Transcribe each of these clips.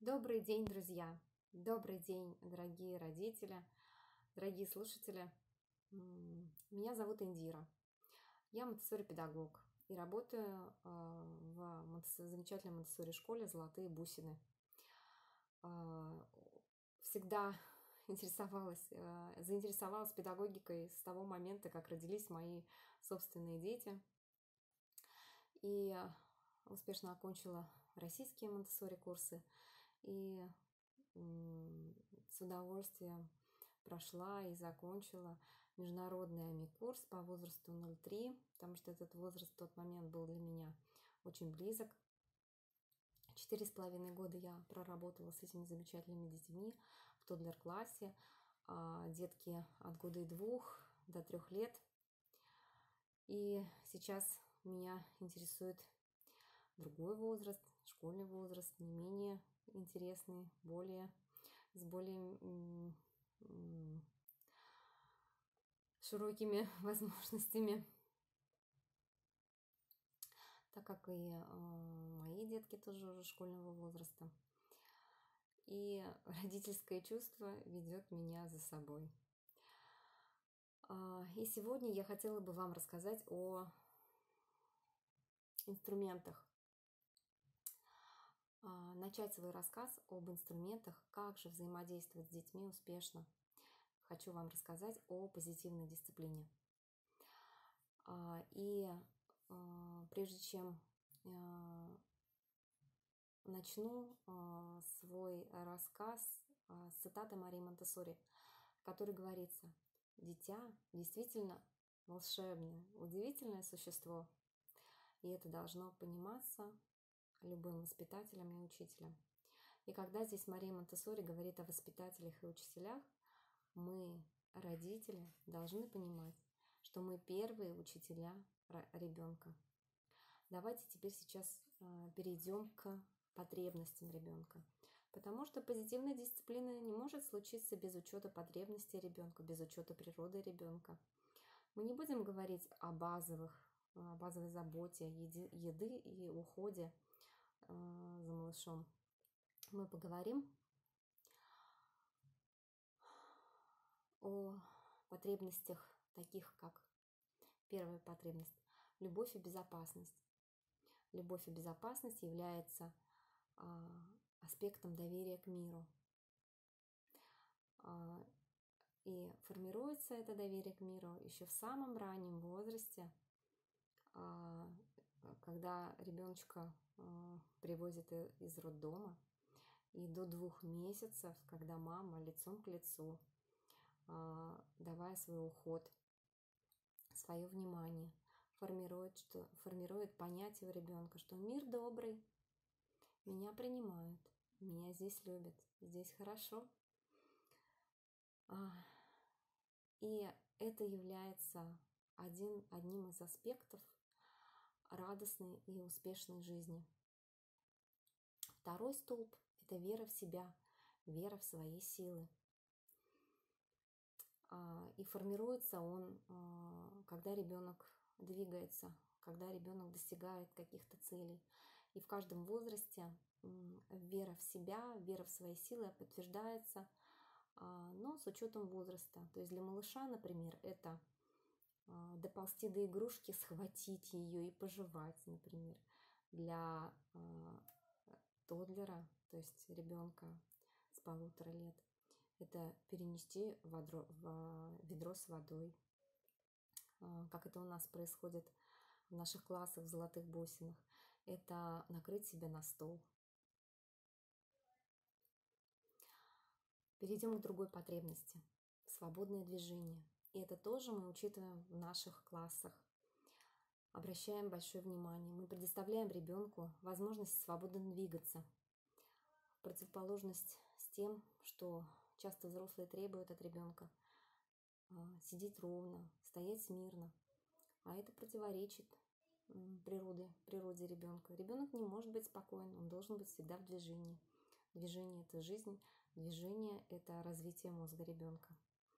Добрый день, друзья! Добрый день, дорогие родители, дорогие слушатели. Меня зовут Индира. Я монтессори-педагог и работаю в замечательной монтессори-школе «Золотые бусины». А, Всегда заинтересовалась педагогикой с того момента, как родились мои собственные дети. И успешно окончила российские монтессори-курсы и с удовольствием прошла и закончила международный АМИ-курс по возрасту 0,3, потому что этот возраст в тот момент был для меня очень близок. 4,5 года я проработала с этими замечательными детьми в тоддлер-классе, детки от года и 2 до 3 лет. И сейчас меня интересует другой возраст, школьный возраст, не менее интересный, с более широкими возможностями, так как и мои детки тоже уже школьного возраста. И родительское чувство ведет меня за собой. И сегодня я хотела бы вам рассказать о инструментах. Начать свой рассказ об инструментах, как же взаимодействовать с детьми успешно. Хочу вам рассказать о позитивной дисциплине. И прежде чем начну свой рассказ с цитаты Марии Монтессори, в которой говорится: «Дитя действительно волшебное, удивительное существо, и это должно пониматься любым воспитателем и учителем». И когда здесь Мария Монтессори говорит о воспитателях и учителях, мы, родители, должны понимать, что мы первые учителя ребенка. Давайте теперь сейчас перейдем к потребностям ребенка. Потому что позитивная дисциплина не может случиться без учета потребностей ребенка, без учета природы ребенка. Мы не будем говорить о базовой заботе, еды и уходе за малышом. Мы поговорим о потребностях, таких как первая потребность – любовь и безопасность. Любовь и безопасность является аспектом доверия к миру. И формируется это доверие к миру еще в самом раннем возрасте, когда ребеночка привозят из роддома, и до 2 месяцев, когда мама лицом к лицу, давая свой уход, свое внимание, формирует понятие у ребенка, что мир добрый, меня принимают, меня здесь любят, здесь хорошо. И это является одним из аспектов радостной и успешной жизни. Второй столб – это вера в себя, вера в свои силы. И формируется он, когда ребенок двигается, когда ребенок достигает каких-то целей. И в каждом возрасте вера в себя, вера в свои силы подтверждается, но с учетом возраста. То есть для малыша, например, это доползти до игрушки, схватить ее и пожевать, например. Для тоддлера, то есть ребенка с 1,5 лет, это перенести ведро с водой, как это у нас происходит в наших классах в «Золотых бусинах». Это накрыть себя на стол. Перейдем к другой потребности – свободное движение. И это тоже мы учитываем в наших классах. Обращаем большое внимание. Мы предоставляем ребенку возможность свободно двигаться. В противоположность с тем, что часто взрослые требуют от ребенка сидеть ровно, стоять смирно. А это противоречит природе ребенка. Ребенок не может быть спокоен, он должен быть всегда в движении. Движение – это жизнь, движение – это развитие мозга ребенка.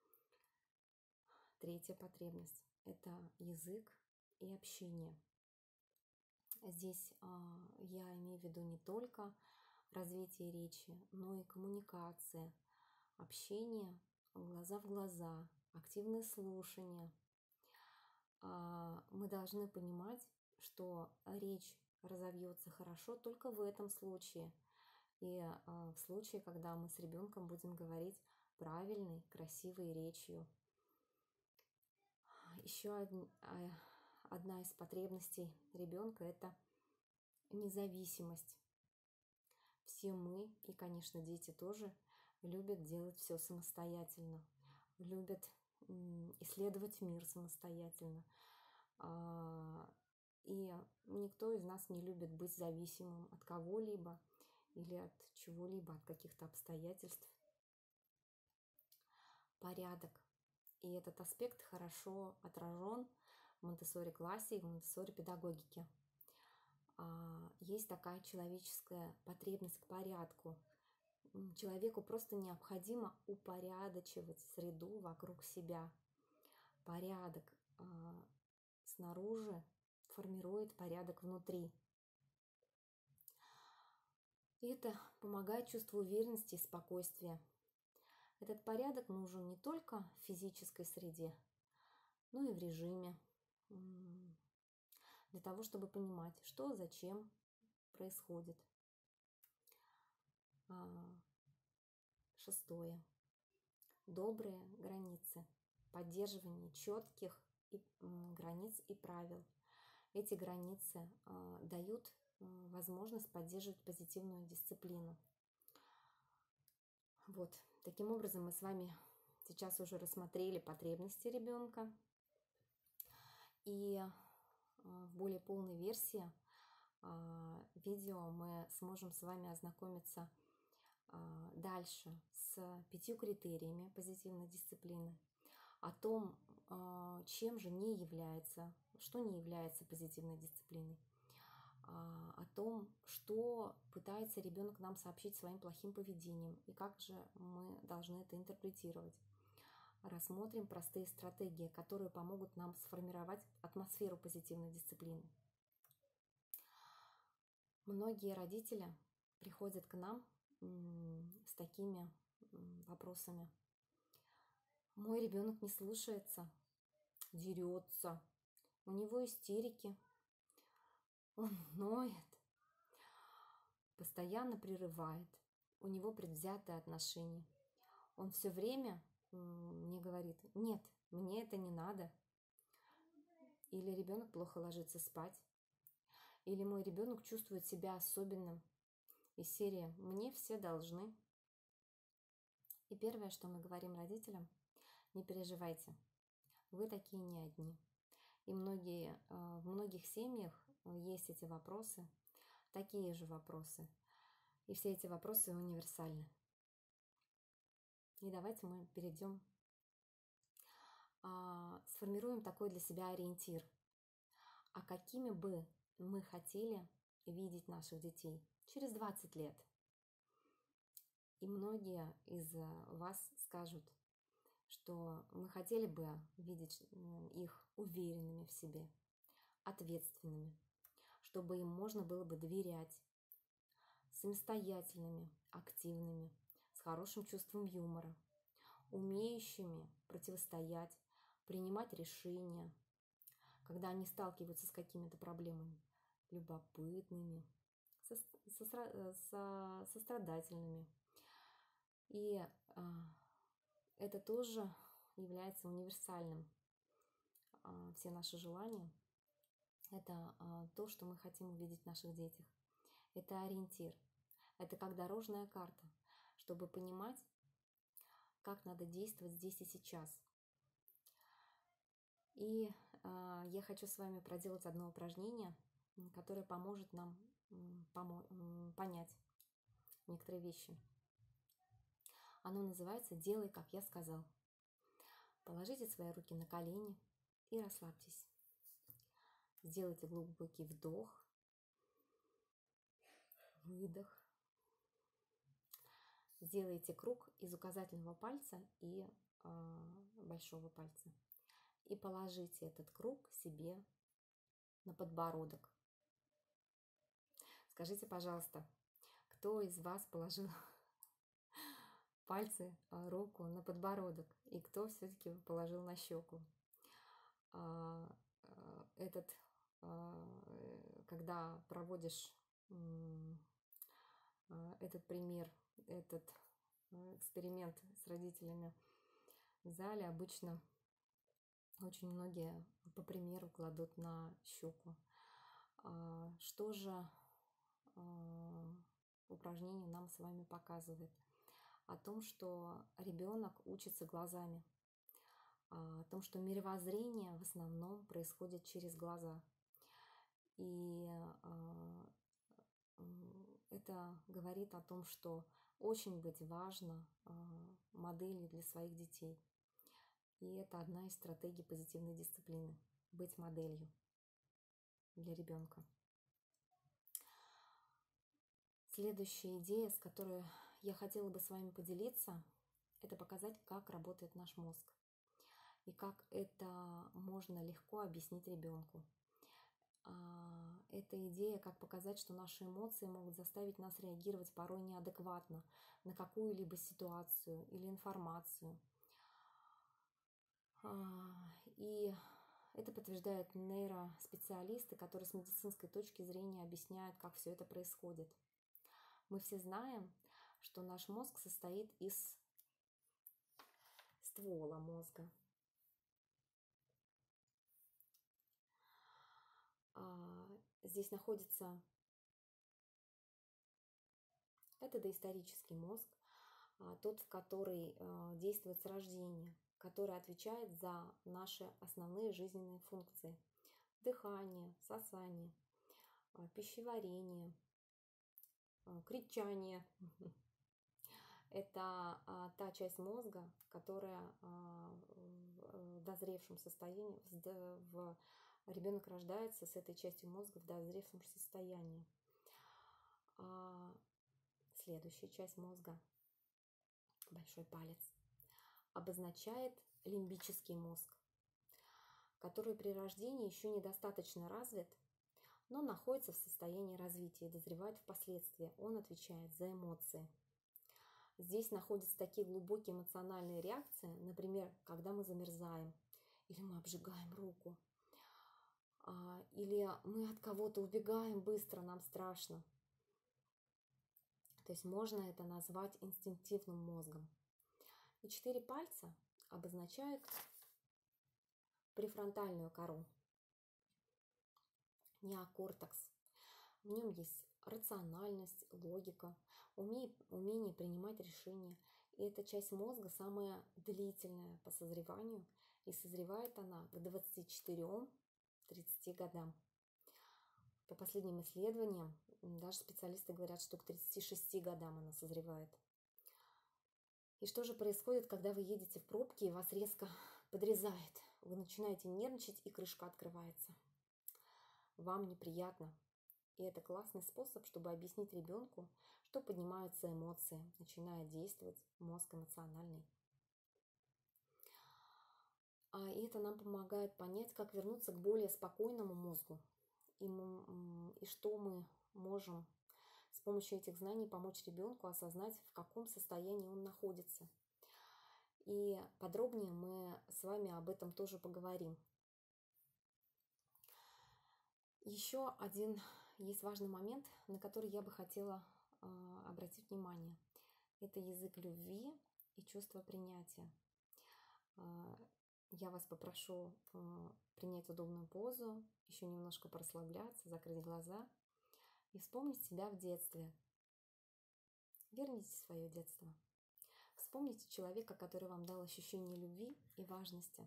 Третья потребность – это язык и общение. Здесь я имею в виду не только развитие речи, но и коммуникация, общение глаза в глаза, активное слушание. Мы должны понимать, что речь разовьется хорошо только в этом случае. И в случае, когда мы с ребенком будем говорить правильной, красивой речью. Еще одна из потребностей ребенка – это независимость. Все мы, и, конечно, дети тоже, любят делать все самостоятельно, любят исследовать мир самостоятельно. И никто из нас не любит быть зависимым от кого-либо или от чего-либо, от каких-то обстоятельств. Порядок. И этот аспект хорошо отражен в Монтессори-классе и в Монтессори-педагогике. Есть такая человеческая потребность к порядку. Человеку просто необходимо упорядочивать среду вокруг себя. Порядок снаружи формирует порядок внутри. И это помогает чувству уверенности и спокойствия. Этот порядок нужен не только в физической среде, но и в режиме, для того, чтобы понимать, что, зачем происходит. 6. Добрые границы. Поддерживание четких границ и правил. Эти границы дают возможность поддерживать позитивную дисциплину. Вот, таким образом мы с вами сейчас уже рассмотрели потребности ребенка. И в более полной версии видео мы сможем с вами ознакомиться дальше с 5 критериями позитивной дисциплины, о том, чем же не является, что не является позитивной дисциплиной, о том, что пытается ребенок нам сообщить своим плохим поведением и как же мы должны это интерпретировать. Рассмотрим простые стратегии, которые помогут нам сформировать атмосферу позитивной дисциплины. Многие родители приходят к нам с такими вопросами. Мой ребенок не слушается, дерется, у него истерики, он ноет, постоянно прерывает, у него предвзятое отношение. Он все время мне говорит: нет, мне это не надо. Или ребенок плохо ложится спать. Или мой ребенок чувствует себя особенным. Из серии «мне все должны». И первое, что мы говорим родителям: не переживайте, вы такие не одни. И в многих семьях есть эти вопросы, такие же вопросы. И все эти вопросы универсальны. И давайте мы сформируем такой для себя ориентир. А какими бы мы хотели видеть наших детей через 20 лет? И многие из вас скажут, что мы хотели бы видеть их уверенными в себе, ответственными, чтобы им можно было бы доверять, самостоятельными, активными, с хорошим чувством юмора, умеющими противостоять, принимать решения, когда они сталкиваются с какими-то проблемами, любопытными, сострадательными. И это тоже является универсальным. Все наши желания – это то, что мы хотим увидеть в наших детях. Это ориентир. Это как дорожная карта, чтобы понимать, как надо действовать здесь и сейчас. И я хочу с вами проделать одно упражнение, которое поможет нам понять некоторые вещи. Оно называется «Делай, как я сказал». Положите свои руки на колени и расслабьтесь. Сделайте глубокий вдох, выдох. Сделайте круг из указательного пальца и большого пальца. И положите этот круг себе на подбородок. Скажите, пожалуйста, кто из вас положил пальцы, руку на подбородок, и кто все-таки положил на щеку. Этот, когда проводишь этот пример, этот эксперимент с родителями в зале, обычно очень многие по примеру кладут на щеку. Что же упражнение нам с вами показывает? О том, что ребенок учится глазами, о том, что мировоззрение в основном происходит через глаза. И это говорит о том, что очень быть важно моделью для своих детей. И это одна из стратегий позитивной дисциплины – быть моделью для ребенка. Следующая идея, с которой я хотела бы с вами поделиться, это показать, как работает наш мозг и как это можно легко объяснить ребенку. Это идея, как показать, что наши эмоции могут заставить нас реагировать порой неадекватно на какую-либо ситуацию или информацию. И это подтверждают нейроспециалисты, которые с медицинской точки зрения объясняют, как все это происходит. Мы все знаем, что наш мозг состоит из ствола мозга. Здесь находится это доисторический мозг, тот, в который действует с рождения, который отвечает за наши основные жизненные функции. Дыхание, сосание, пищеварение, кричание. Это та часть мозга, которая в дозревшем состоянии, ребенок рождается с этой частью мозга в дозревшем состоянии. Следующая часть мозга, большой палец, обозначает лимбический мозг, который при рождении еще недостаточно развит, но находится в состоянии развития и дозревает впоследствии. Он отвечает за эмоции. Здесь находятся такие глубокие эмоциональные реакции, например, когда мы замерзаем, или мы обжигаем руку, или мы от кого-то убегаем быстро, нам страшно. То есть можно это назвать инстинктивным мозгом. И 4 пальца обозначают префронтальную кору, неокортекс. В нем есть рациональность, логика, умение принимать решения. И эта часть мозга самая длительная по созреванию, и созревает она к 24-30 годам. По последним исследованиям, даже специалисты говорят, что к 36 годам она созревает. И что же происходит, когда вы едете в пробке и вас резко подрезает? Вы начинаете нервничать, и крышка открывается. Вам неприятно. И это классный способ, чтобы объяснить ребенку, что поднимаются эмоции, начинает действовать мозг эмоциональный. И это нам помогает понять, как вернуться к более спокойному мозгу. И что мы можем с помощью этих знаний помочь ребенку осознать, в каком состоянии он находится. И подробнее мы с вами об этом тоже поговорим. Еще один есть важный момент, на который я бы хотела обратить внимание. Это язык любви и чувство принятия. Я вас попрошу принять удобную позу, еще немножко порасслабляться, закрыть глаза и вспомнить себя в детстве. Верните в свое детство. Вспомните человека, который вам дал ощущение любви и важности.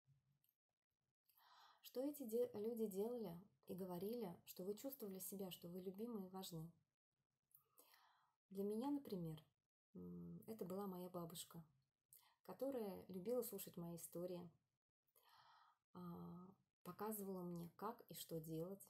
Что эти люди делали и говорили, что вы чувствовали себя, что вы любимы и важны. Для меня, например, это была моя бабушка, которая любила слушать мои истории, показывала мне, как и что делать.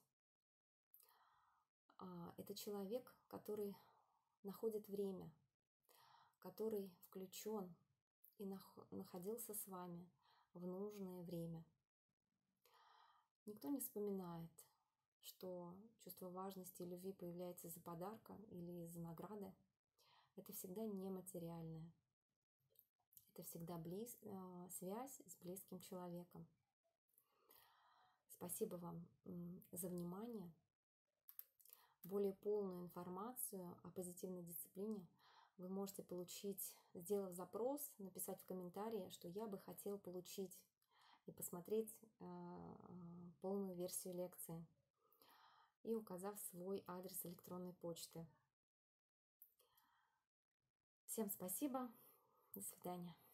Это человек, который находит время, который включен и находился с вами в нужное время. Никто не вспоминает, что чувство важности и любви появляется из-за подарка или из-за награды, это всегда нематериальное. Это всегда связь с близким человеком. Спасибо вам за внимание. Более полную информацию о позитивной дисциплине вы можете получить, сделав запрос, написать в комментарии, что я бы хотел получить, и посмотреть полную версию лекции, и указав свой адрес электронной почты. Всем спасибо. До свидания.